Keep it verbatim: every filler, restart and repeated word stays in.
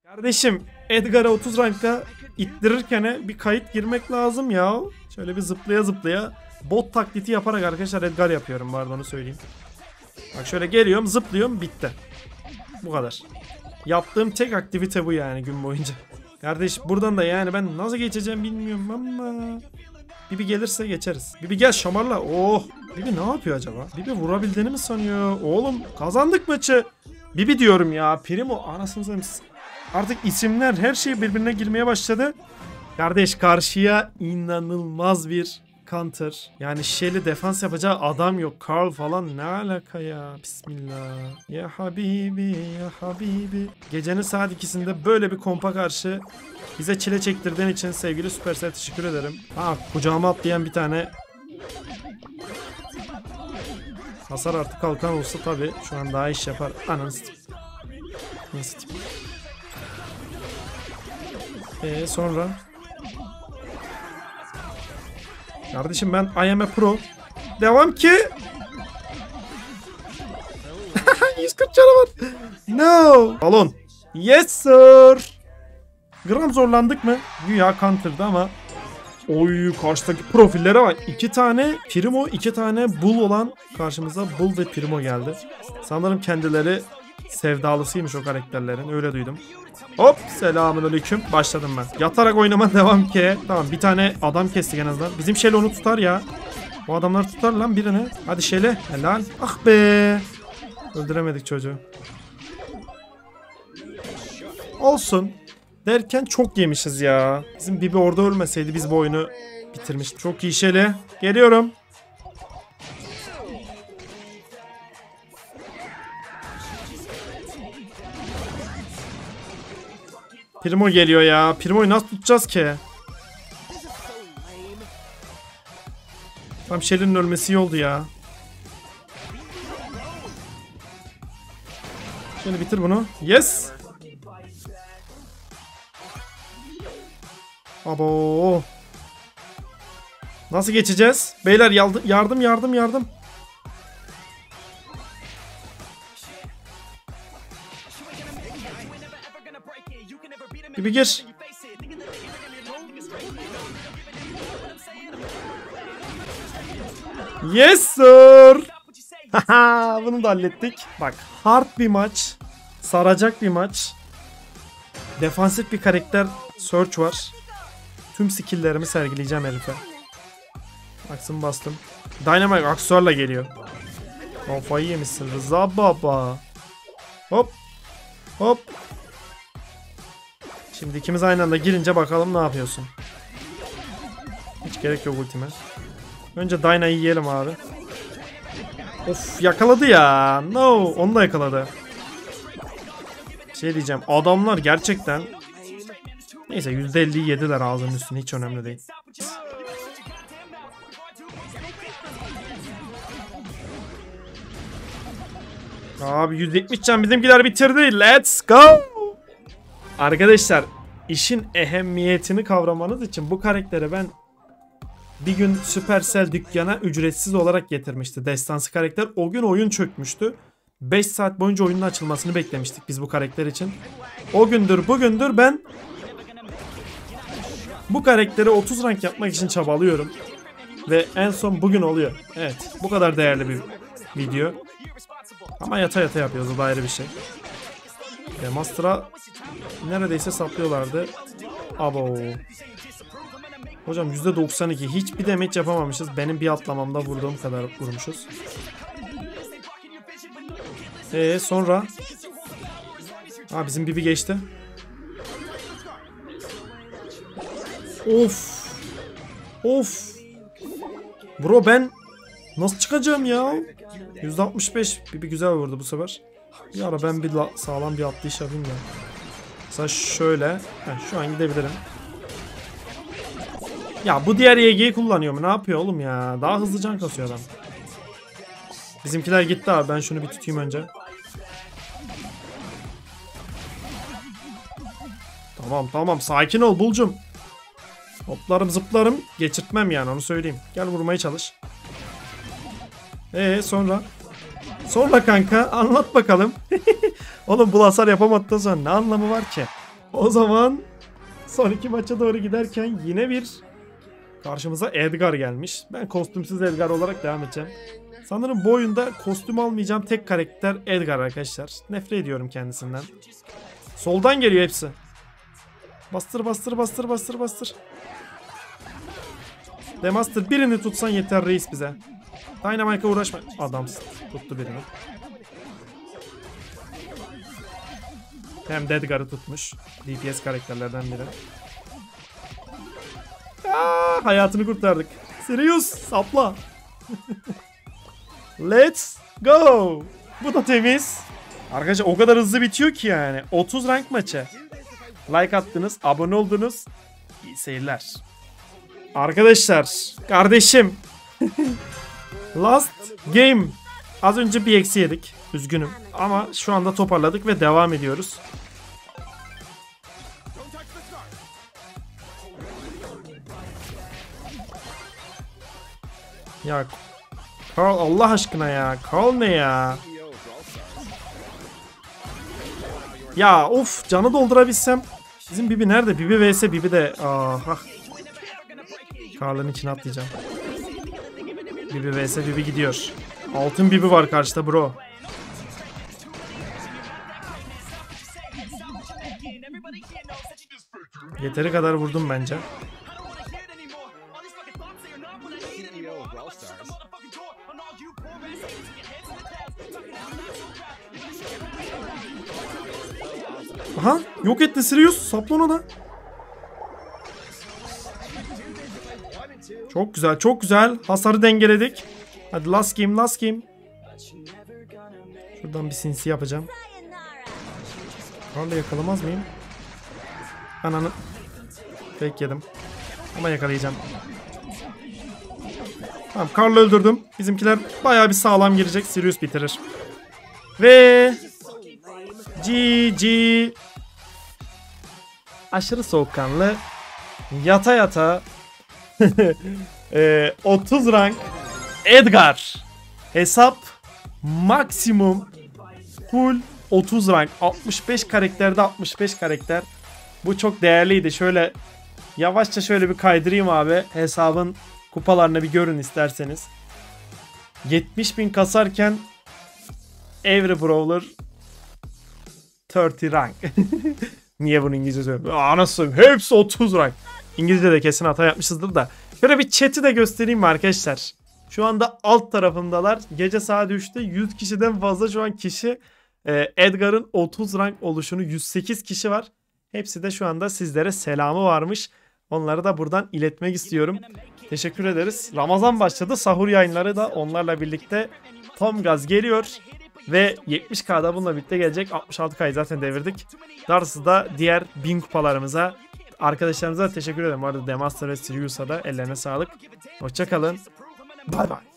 Kardeşim Edgar'a otuz ranka ittirirken bir kayıt girmek lazım ya. Şöyle bir zıplaya zıplaya bot taklidi yaparak arkadaşlar Edgar yapıyorum, var onu söyleyeyim. Bak şöyle geliyorum, zıplıyorum, bitti. Bu kadar. Yaptığım tek aktivite bu yani gün boyunca. Kardeş buradan da yani ben nasıl geçeceğim bilmiyorum ama Bibi gelirse geçeriz. Bibi gel şamarla. Oh. Bibi ne yapıyor acaba? Bibi vurabildiğini mi sanıyor? Oğlum kazandık maçı. Bibi diyorum ya. Primo anasını satayım. Artık isimler her şey birbirine girmeye başladı. Kardeş karşıya inanılmaz bir counter. Yani Shelly defans yapacağı adam yok. Carl falan ne alaka ya? Bismillah. Ya Habibi ya Habibi. Gecenin saat ikisinde böyle bir kompa karşı bize çile çektirdiğin için sevgili Supercell teşekkür ederim. Ha, kucağıma atlayan bir tane hasar artı kalkan olsa tabi şu an daha iş yapar. Ananı satayım. Neyse. Eee sonra kardeşim ben I am a pro. Devam ki. yüz kırk canı var. No. Balon. Yes sir. Gram zorlandık mı? Güya counter'dı ama. Oy karşıdaki profillere bak. İki tane Primo, iki tane Bull olan karşımıza Bull ve Primo geldi. Sanırım kendileri sevdalısıymış o karakterlerin. Öyle duydum. Hop selamünaleyküm. Başladım ben. Yatarak oynama devam ki. Tamam bir tane adam kestik en azından. Bizim Shelly onu tutar ya. Bu adamlar tutar lan birini. Hadi Shelly. Helal. Ah be. Öldüremedik çocuğu. Olsun. Derken çok yemişiz ya. Bizim Bibi orada ölmeseydi biz bu oyunu bitirmiştik. Çok iyi Shelly. Geliyorum. Primo geliyor ya. Primo'yu nasıl tutacağız ki? Tam Shelly'nin ölmesi iyi oldu ya. Şöyle bitir bunu. Yes. Abo. Nasıl geçeceğiz? Beyler yardım yardım yardım. Bir gir. Yes sir. Haha bunu da hallettik. Bak hard bir maç. Saracak bir maç. Defansif bir karakter Search var. Tüm skill'lerimi sergileyeceğim herife. Aksın bastım. Dynamite aksesuarla geliyor. Kafayı yemişsin Rıza baba. Hop. Hop. Şimdi ikimiz aynı anda girince bakalım ne yapıyorsun. Hiç gerek yok ultime. Önce Dyna'yı yiyelim abi. Of yakaladı ya. No onu da yakaladı. Şey diyeceğim adamlar gerçekten. Neyse yüzde elliyi yediler ağzının üstüne, hiç önemli değil. Abi yüz yetmiş can bizimkiler bitirdi. Let's go. Arkadaşlar işin ehemmiyetini kavramanız için bu karakteri ben bir gün Supercell dükkana ücretsiz olarak getirmişti. Destansı karakter. O gün oyun çökmüştü. beş saat boyunca oyunun açılmasını beklemiştik biz bu karakter için. O gündür bugündür ben bu karakteri otuz rank yapmak için çabalıyorum. Ve en son bugün oluyor. Evet bu kadar değerli bir video. Ama yata yata yapıyoruz, o da ayrı bir şey. E, Master'a neredeyse saplıyorlardı. Abo. Hocam yüzde doksan iki hiçbir damage yapamamışız. Benim bir atlamamda vurduğum kadar vurmuşuz. Eee sonra ha bizim Bibi geçti. Of. Of. Bro ben nasıl çıkacağım ya? yüzde altmış beş. Bibi güzel vurdu bu sefer. Bir ara ben bir sağlam bir atlayış yapayım ya. Mesela şöyle. Heh, şu an gidebilirim. Ya bu diğer Y G'yi kullanıyor mu? Ne yapıyor oğlum ya? Daha hızlı can kasıyor adam. Bizimkiler gitti abi. Ben şunu bir tutayım önce. Tamam tamam. Sakin ol Bulcum. Hoplarım zıplarım. Geçirtmem yani, onu söyleyeyim. Gel vurmaya çalış. Eee sonra? Sonra kanka anlat bakalım. Oğlum bu hasar yapamadıktan sonra ne anlamı var ki? O zaman son iki maça doğru giderken yine bir karşımıza Edgar gelmiş. Ben kostümsüz Edgar olarak devam edeceğim. Sanırım bu oyunda kostüm almayacağım tek karakter Edgar arkadaşlar. Nefret ediyorum kendisinden. Soldan geliyor hepsi. Bastır bastır bastır bastır bastır. Demaster birini tutsan yeter reis bize. Dynamite'a uğraşma. Adamsın. Tuttu birini. Hem de Edgar'ı tutmuş. D P S karakterlerden biri. Aa, hayatını kurtardık. Sirius sapla. Let's go. Bu da temiz. Arkadaşlar o kadar hızlı bitiyor ki yani. otuz rank maçı. Like attınız, abone oldunuz. İyi seyirler. Arkadaşlar, kardeşim. Last game. Az önce bir eksi yedik. Üzgünüm. Ama şu anda toparladık ve devam ediyoruz. Ya Carl Allah aşkına ya. Carl ne ya? Ya of canı doldurabilsem. Bizim Bibi nerede? Bibi vs Bibi de. Aha. Carl'ın içine atlayacağım. Bibi vs Bibi gidiyor. Altın Bibi var karşıda bro. Yeteri kadar vurdum bence. Aha yok etti Sirius. Sapla onu da. Çok güzel çok güzel. Hasarı dengeledik. Hadi last game last game. Şuradan bir sinsi yapacağım. Karla yakalamaz mıyım? Ananı. Fake yedim. Ama yakalayacağım. Tamam Karl'ı öldürdüm. Bizimkiler bayağı bir sağlam girecek. Sirius bitirir. Ve G G. Aşırı soğukkanlı. Yata yata. e, otuz rank. Edgar. Hesap maksimum. Full otuz rank. altmış beş karakterde altmış beş karakter. Bu çok değerliydi. Şöyle yavaşça şöyle bir kaydırayım abi. Hesabın kupalarını bir görün isterseniz. yetmiş bin kasarken Every Brawler otuz rank. Niye bunu İngilizce söylüyorum? Anasını hepsi otuz rank. İngilizce'de kesin hata yapmışızdır da. Şöyle bir chat'i de göstereyim mi arkadaşlar? Şu anda alt tarafımdalar. Gece saat üçte yüz kişiden fazla şu an kişi e, Edgar'ın otuz rank oluşunu yüz sekiz kişi var. Hepsi de şu anda sizlere selamı varmış. Onları da buradan iletmek istiyorum. Teşekkür ederiz. Ramazan başladı. Sahur yayınları da onlarla birlikte tam gaz geliyor. Ve yetmiş K'da bununla birlikte gelecek. altmış altı K'yı zaten devirdik. Darısı da diğer bin kupalarımıza. Arkadaşlarımıza teşekkür ederim. Bu arada Demaster ve Sirius'a da ellerine sağlık. Hoşçakalın. Bay bay.